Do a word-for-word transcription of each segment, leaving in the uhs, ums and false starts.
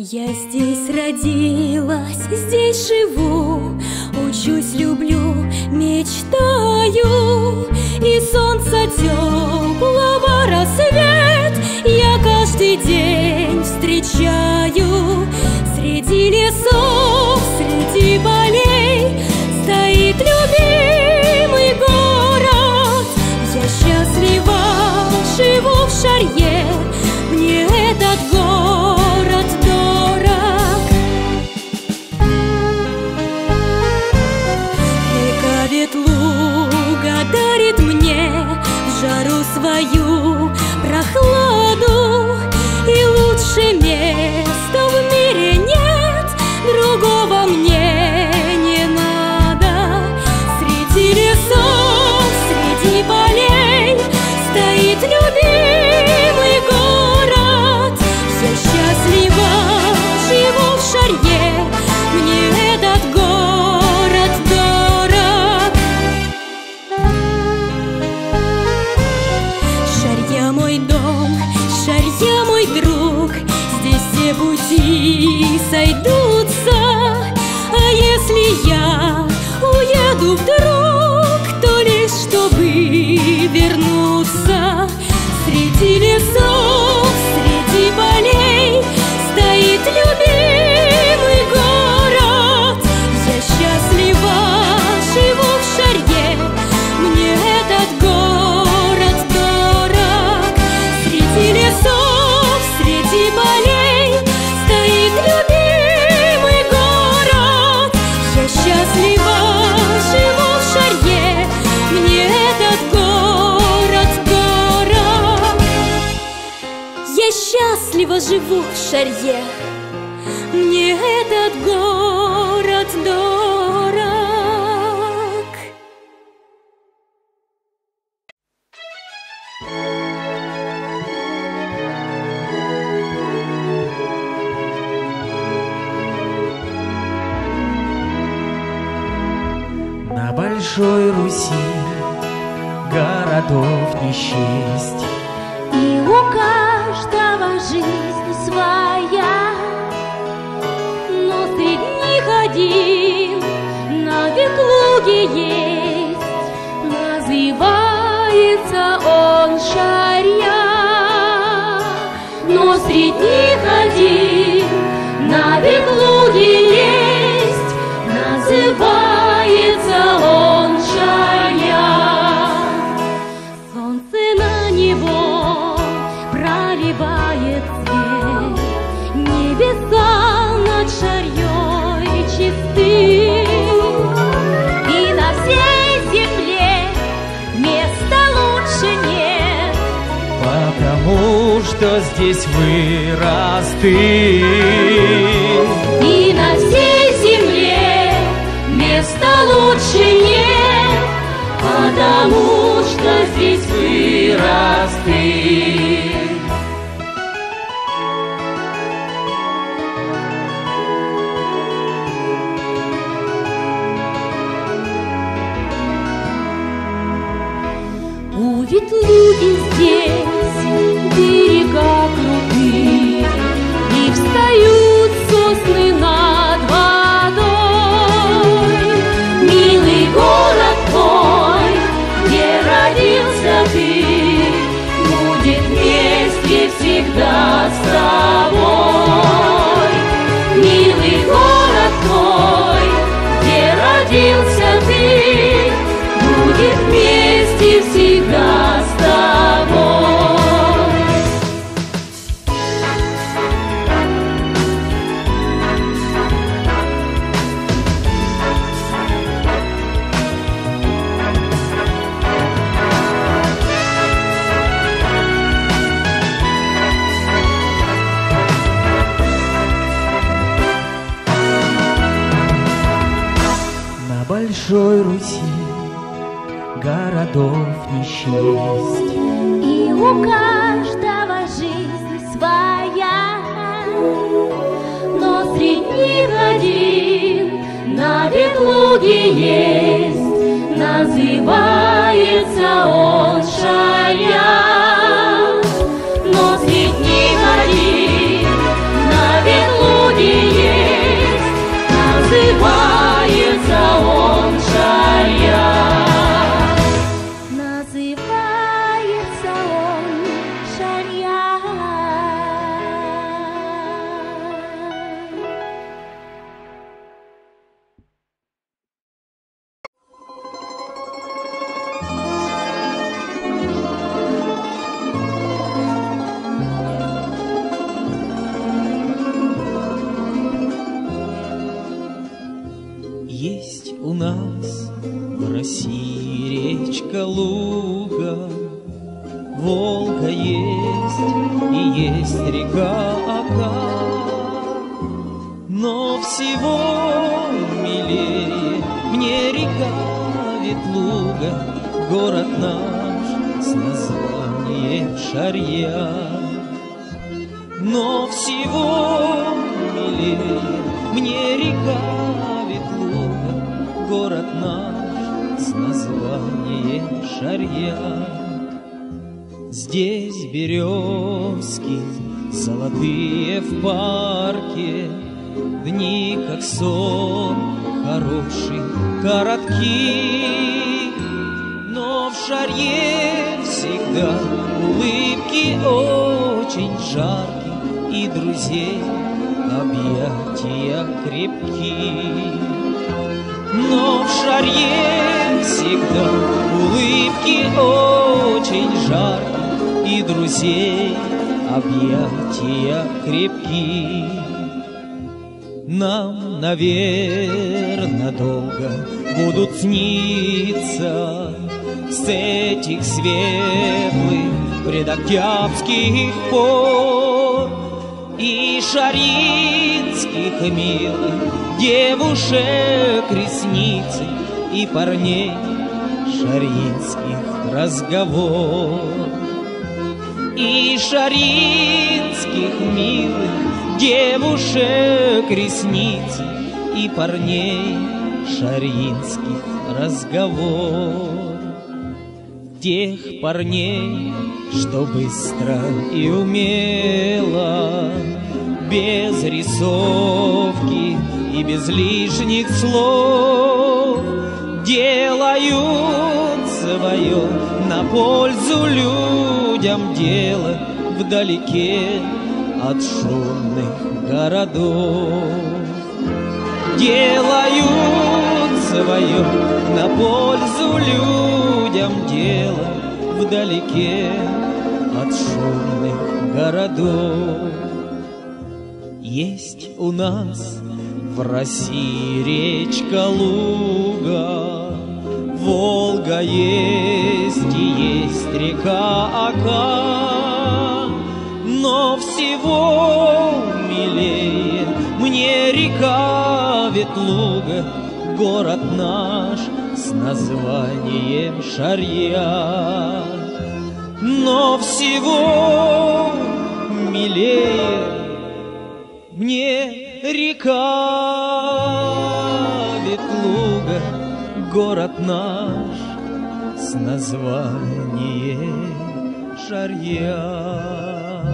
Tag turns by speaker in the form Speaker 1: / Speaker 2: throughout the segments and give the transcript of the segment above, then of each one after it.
Speaker 1: Я здесь родилась, здесь живу, учусь, люблю, мечтаю. И солнца теплого рассвет я каждый день встречаю. Среди лесов, среди полей стоит любимый город. Я счастлива, живу в Шарье, мне этот город дорог. Река Ветлуга дарит мне в жару свою прохладу, и лучше места в мире нет, другого мне не надо. Среди лесов, среди полей стоит любимый город. Я счастлива, живу в Шарье, мне этот город дорог. Шарья мой дом, Шарья мой друг, здесь все пути сойдутся. А если я уеду вдруг, то лишь чтобы вернуться. Среди лесов, среди полей стоит любимый город. Я счастлива, живу в Шарье, мне этот город дорог. Среди лесов, среди полей стоит любимый город. Я счастлива, живу в Шарье, мне этот город дорог. Я счастлива, живу в Шарье, мне этот город дорог.
Speaker 2: На большой Руси городов не счесть,
Speaker 1: И у каждого жизнь своя, но среди них один на Ветлуге есть. Называется он Шарья, но среди них один на Ветлуге есть. Называется он Шарья. Солнце на него проливает свет, небеса над Шарьей чисты. И на всей земле места лучше нет,
Speaker 2: потому что здесь вырос ты.
Speaker 1: и на всей земле места лучше нет, потому что здесь вырос ты. У Ветлуги здесь берега крутые, и встают сосны над водой. Милый город мой, где родился ты, будет вместе всегда с тобой. Милый город мой, где родился ты, будет вместе всегда с тобой.
Speaker 2: На большой Руси городов не счесть,
Speaker 1: И у каждого жизнь своя, но среди них один на Ветлуге есть. Называется он Шарья, но среди них один на Ветлуге
Speaker 2: Калуга, Волга есть и есть река Ока, но всего милее мне река Ветлуга, город наш с названием Шарья. Но всего милее мне река Ветлуга, город наш с названием Шарья. Здесь березки золотые в парке, дни как сон хороший, коротки, но в Шарье всегда улыбки очень жаркие, и друзей объятия крепки. Но в Шарье всегда улыбки очень жаркие, и друзей объятия крепки. Нам, наверно, долго будут сниться с этих светлых предоктябрьских пор и шарьинских милых девушек ресницы и парней шарьинских разговор. И шарьинских милых девушек ресницы и парней шарьинских разговор. Тех парней, что быстро и умело, без рисовки и без лишних слов, делают свое на пользу людям дело вдалеке от шумных городов. Делают свое на пользу людям дело вдалеке от шумных городов. Есть у нас в России речка Луга, Волга есть и есть река Ока, но всего милее мне река Ветлуга, город наш с названием Шарья. Но всего милее мне река Ветлуга, город наш с названием Шарья.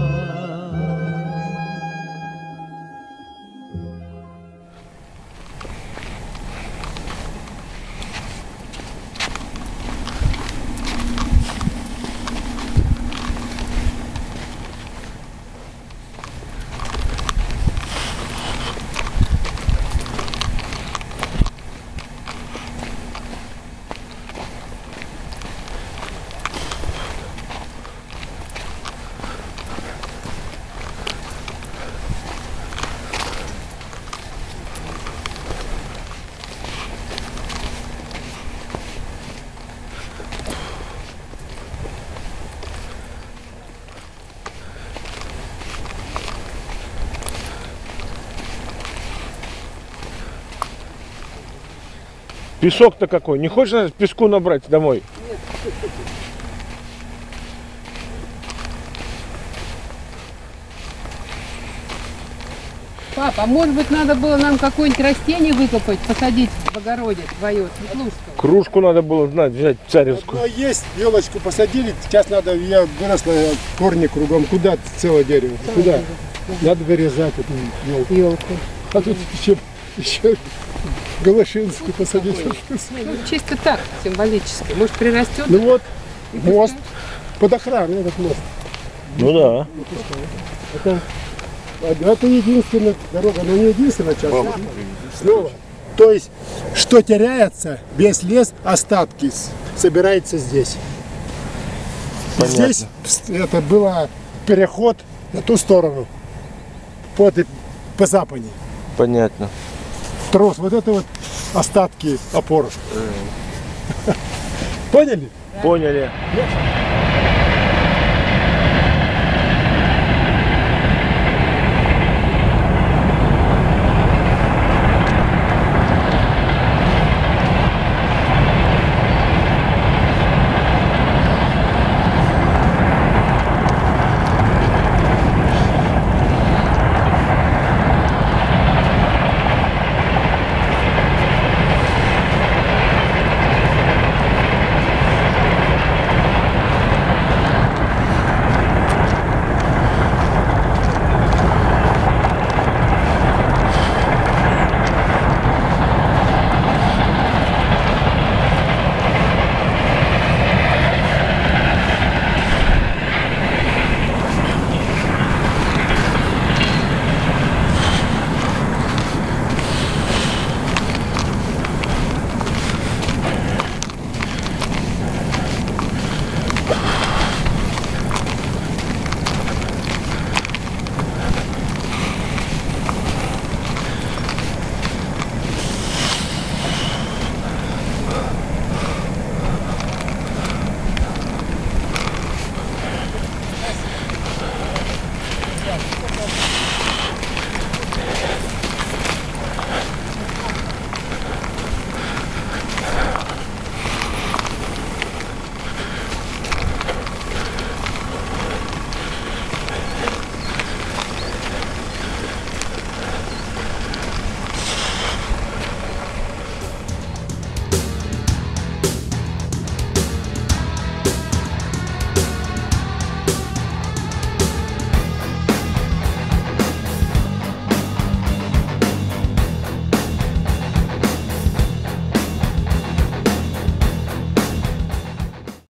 Speaker 3: Песок-то какой? Не хочешь песку набрать домой?
Speaker 4: Нет. Папа, а может быть надо было нам какое-нибудь растение выкопать, посадить в огороде твое, Светлушского?
Speaker 3: Кружку надо было знать, взять царевскую.
Speaker 5: Ну, есть, елочку посадили, сейчас надо, я выросла, корни кругом. Куда целое дерево? Куда? Надо вырезать эту елку.
Speaker 4: Елку.
Speaker 5: А тут еще, еще Голошинскую посадить.
Speaker 4: Ну, чисто так, символически. Может, прирастет?
Speaker 5: Ну вот, мост, под охраной этот мост.
Speaker 3: Ну да.
Speaker 5: Это, это единственная дорога, но не единственная часть. Снова. То есть, что теряется, весь лес, остатки собирается здесь.
Speaker 3: Понятно.
Speaker 5: Здесь это был переход на ту сторону, по, по западе.
Speaker 3: Понятно.
Speaker 5: Трос, вот это вот остатки опор. Поняли?
Speaker 3: Поняли.
Speaker 5: Ясно?